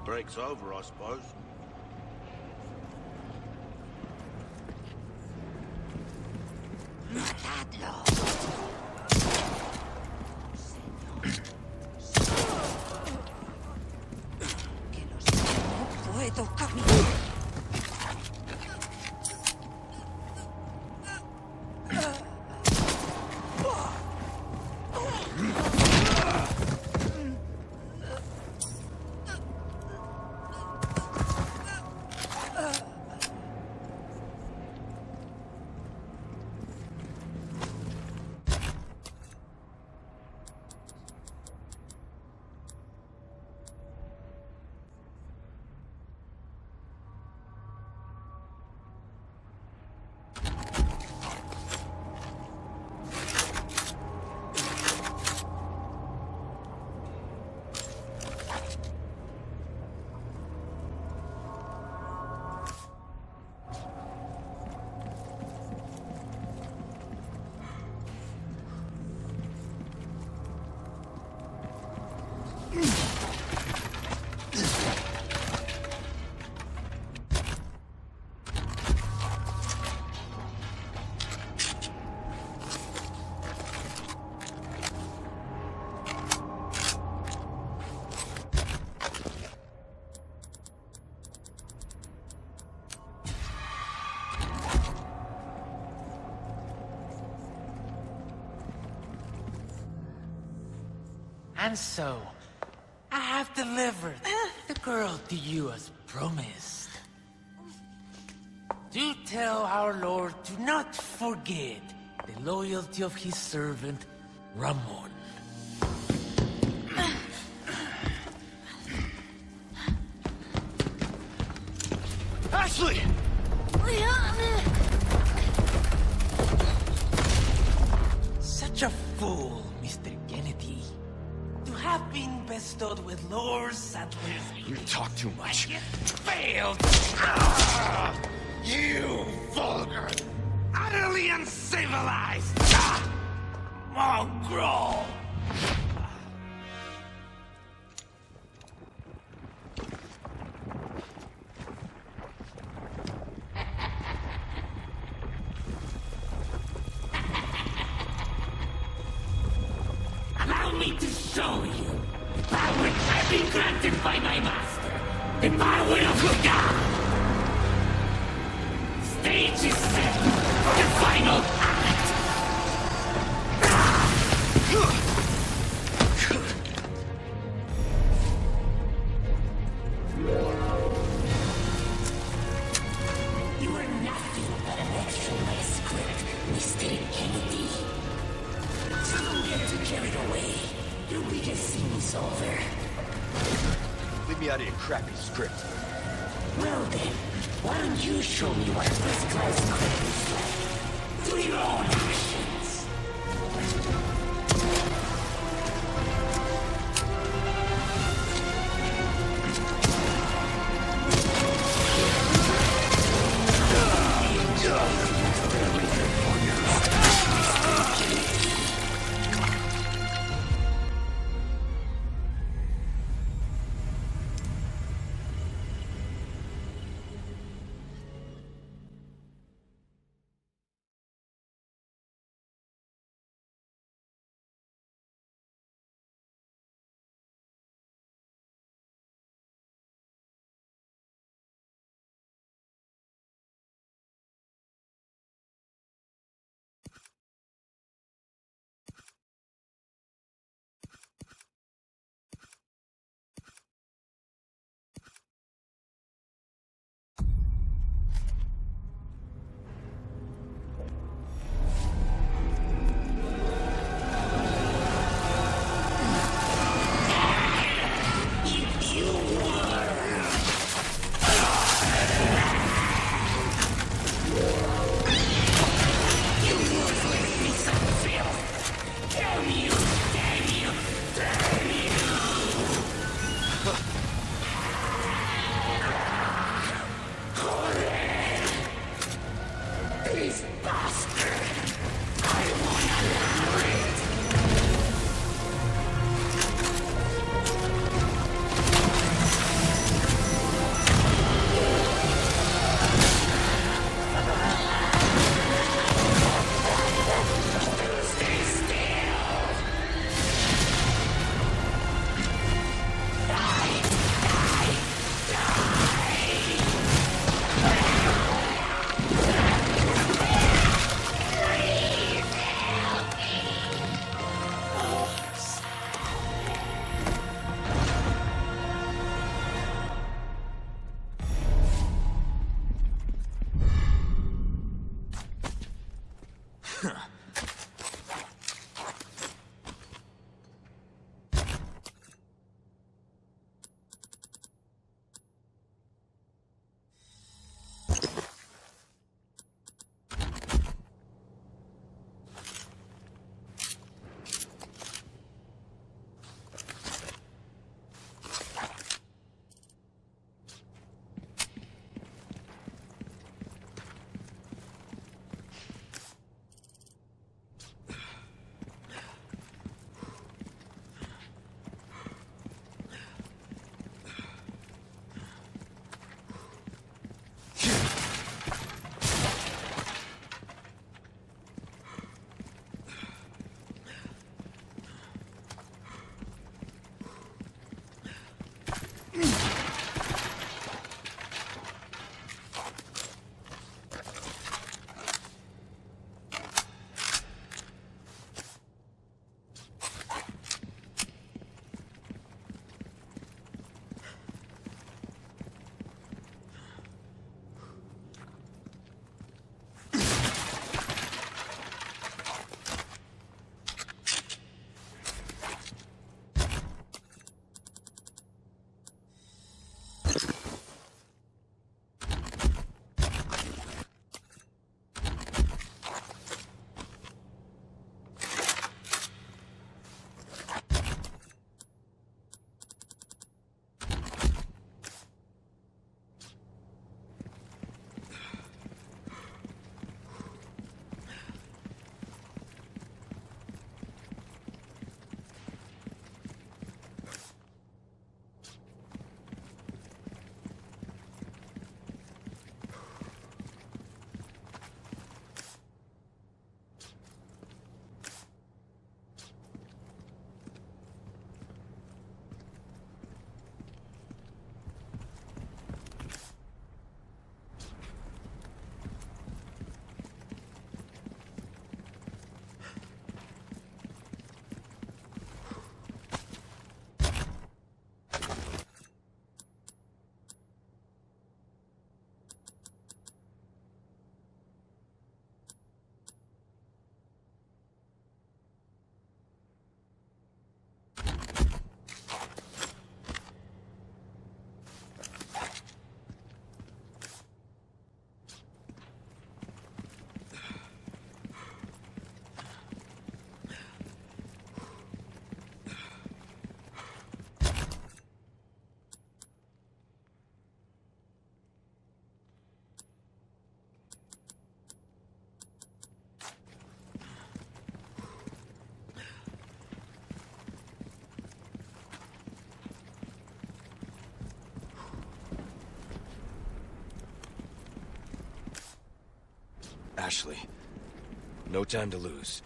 Break's over, I suppose. Matadlo. Que los no puedo caminar. And so, I have delivered the girl to you as promised. Do tell our Lord to not forget the loyalty of his servant, Ramon. Ashley! Such a fool, Mr. Kennedy. To have been bestowed with Lord Sadler's... You talk too much. Yet failed! You vulgar, Utterly uncivilized! Mongrel! Allow me to show you the power I've been granted by my master. The power of God. Stage is set for the final act. You are nothing but an extra in my script, Mr. Kennedy. So don't get too carried away. Your biggest scene is over. leave me out of your crappy script. Well then, why don't you show me what a first-class script is like? Through your own actions. Ashley, no time to lose.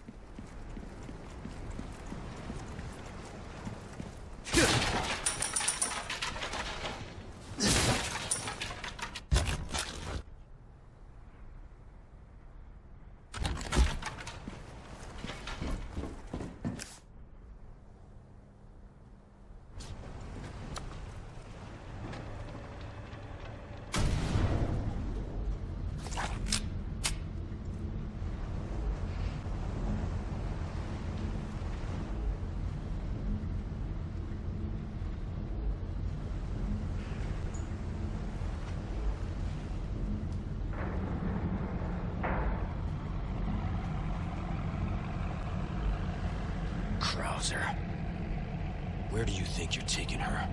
Krauser. Where do you think you're taking her?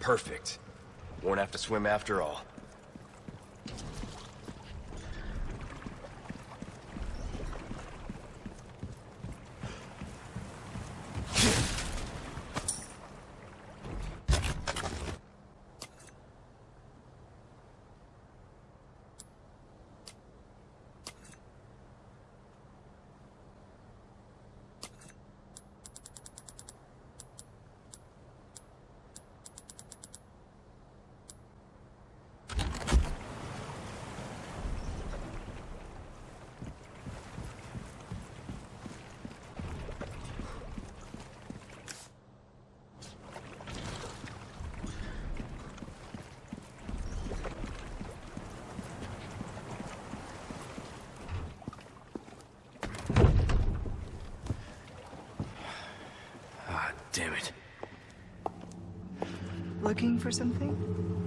Perfect. Won't have to swim after all. Damn it. Looking for something?